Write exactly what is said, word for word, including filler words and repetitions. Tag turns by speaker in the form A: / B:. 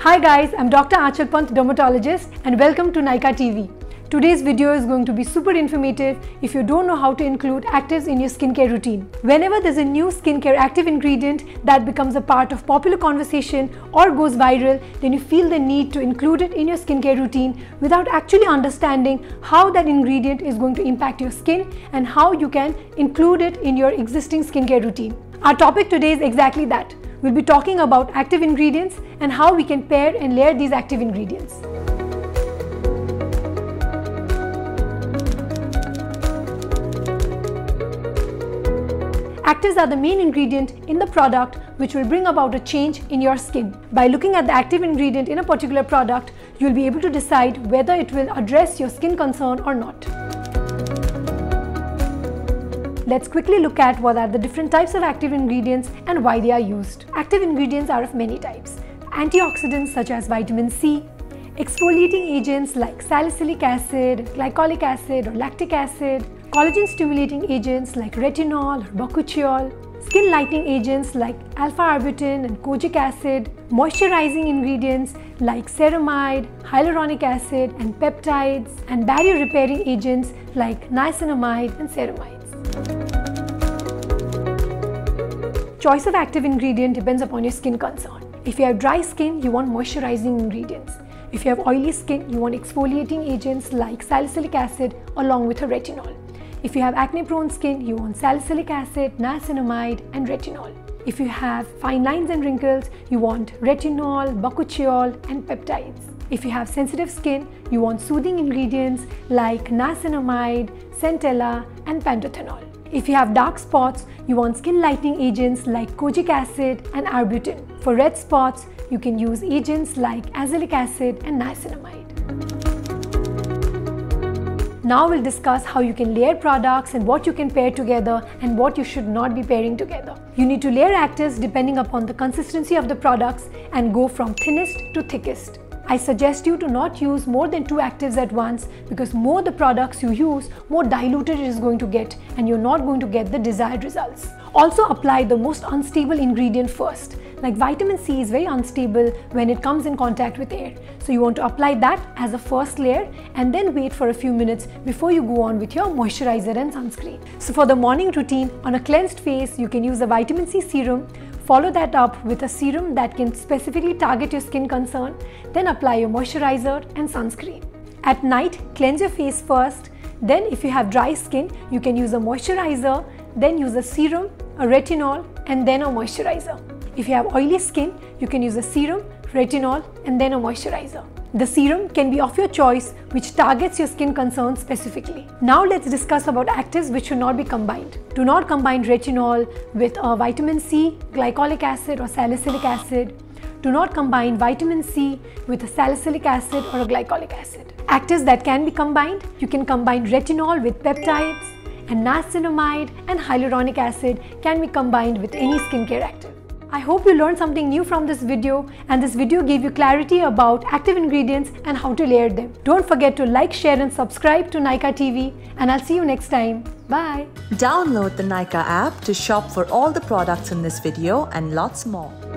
A: Hi guys, I'm Doctor Aanchal, dermatologist, and welcome to Nykaa T V. Today's video is going to be super informative if you don't know how to include actives in your skincare routine. Whenever there's a new skincare active ingredient that becomes a part of popular conversation or goes viral, then you feel the need to include it in your skincare routine without actually understanding how that ingredient is going to impact your skin and how you can include it in your existing skincare routine. Our topic today is exactly that. We'll be talking about active ingredients and how we can pair and layer these active ingredients. Actives are the main ingredient in the product which will bring about a change in your skin. By looking at the active ingredient in a particular product, you'll be able to decide whether it will address your skin concern or not. Let's quickly look at what are the different types of active ingredients and why they are used. Active ingredients are of many types. Antioxidants such as vitamin C, exfoliating agents like salicylic acid, glycolic acid or lactic acid, collagen stimulating agents like retinol or bakuchiol, skin lightening agents like alpha-arbutin and kojic acid, moisturizing ingredients like ceramide, hyaluronic acid and peptides, and barrier repairing agents like niacinamide and ceramides. Choice of active ingredient depends upon your skin concern. If you have dry skin, you want moisturizing ingredients. If you have oily skin, you want exfoliating agents like salicylic acid along with a retinol. If you have acne-prone skin, you want salicylic acid, niacinamide and retinol. If you have fine lines and wrinkles, you want retinol, bakuchiol and peptides. If you have sensitive skin, you want soothing ingredients like niacinamide, centella and pantothenol. If you have dark spots, you want skin lightening agents like kojic acid and arbutin. For red spots, you can use agents like azelaic acid and niacinamide. Now we'll discuss how you can layer products and what you can pair together and what you should not be pairing together. You need to layer actives depending upon the consistency of the products and go from thinnest to thickest. I suggest you to not use more than two actives at once because more the products you use, more diluted it is going to get and you're not going to get the desired results. Also apply the most unstable ingredient first. Like vitamin C is very unstable when it comes in contact with air. So you want to apply that as a first layer and then wait for a few minutes before you go on with your moisturizer and sunscreen. So for the morning routine, on a cleansed face, you can use a vitamin C serum. Follow that up with a serum that can specifically target your skin concern, then apply your moisturizer and sunscreen. At night, cleanse your face first, then if you have dry skin, you can use a moisturizer, then use a serum, a retinol and then a moisturizer. If you have oily skin, you can use a serum, retinol and then a moisturizer. The serum can be of your choice which targets your skin concerns specifically. Now let's discuss about actives which should not be combined. Do not combine retinol with a vitamin C, glycolic acid or salicylic acid. Do not combine vitamin C with a salicylic acid or a glycolic acid. Actives that can be combined, you can combine retinol with peptides, and niacinamide and hyaluronic acid can be combined with any skincare active. I hope you learned something new from this video and this video gave you clarity about active ingredients and how to layer them. Don't forget to like, share and subscribe to Nykaa T V and I'll see you next time. Bye!
B: Download the Nykaa app to shop for all the products in this video and lots more.